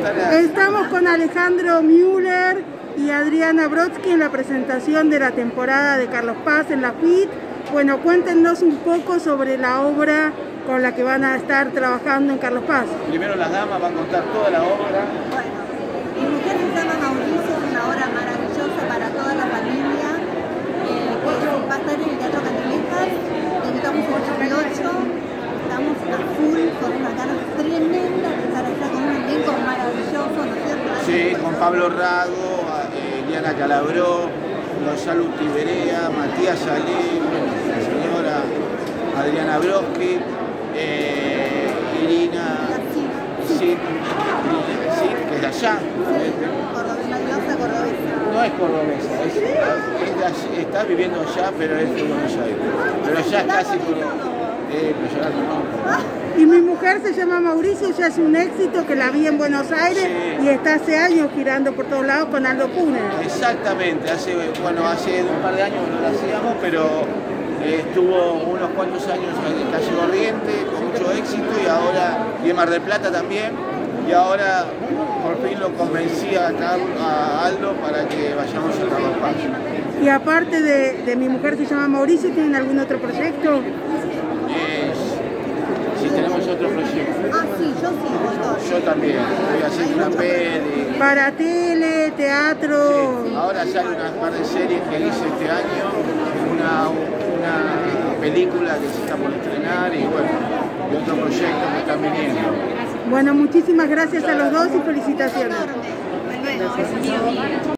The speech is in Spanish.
Muchas gracias. Estamos con Alejandro Müller y Adriana Brodsky en la presentación de la temporada de Carlos Paz en la FIT. Bueno, cuéntenos un poco sobre la obra con la que van a estar trabajando en Carlos Paz. Primero las damas van a contar toda la obra. Bueno, Mi mujer se llama Mauricio, es una obra maravillosa para toda la familia, que va a estar en el Teatro Candilejas, debutamos el 18, estamos a full con una ganas tremenda de estar allá con un elenco maravilloso, ¿no es cierto? Sí, con Pablo Rago, Diana Calabró, Gonzalo Utiberea, Matías Salé, la señora Adriana Brodsky, Irina Cid, que es de allá. Una diosa cordobesa. No es cordobesa, está viviendo allá, pero es de Buenos Aires. Pero ya es casi pero yo la conozco. Y Mi mujer se llama Mauricio, ya es un éxito que la vi en Buenos Aires, sí. Y está hace años girando por todos lados con Aldo Cunha. Exactamente, hace un par de años no la hacíamos, pero estuvo unos cuantos años en Calle Corriente con mucho éxito y en Mar del Plata también. Y ahora por fin lo convencí a Aldo para que vayamos a Carlos Paz. Y aparte de Mi mujer se llama Mauricio, ¿tienen algún otro proyecto? Sí, tenemos otro proyecto. Ah, sí, yo sí. Yo también, estoy haciendo una peli. Para tele, teatro. Sí, ahora sale unas par de series que hice este año, una película que se está por estrenar y bueno, y otro proyecto que están viniendo. Bueno, muchísimas gracias a los dos y felicitaciones. Hasta luego.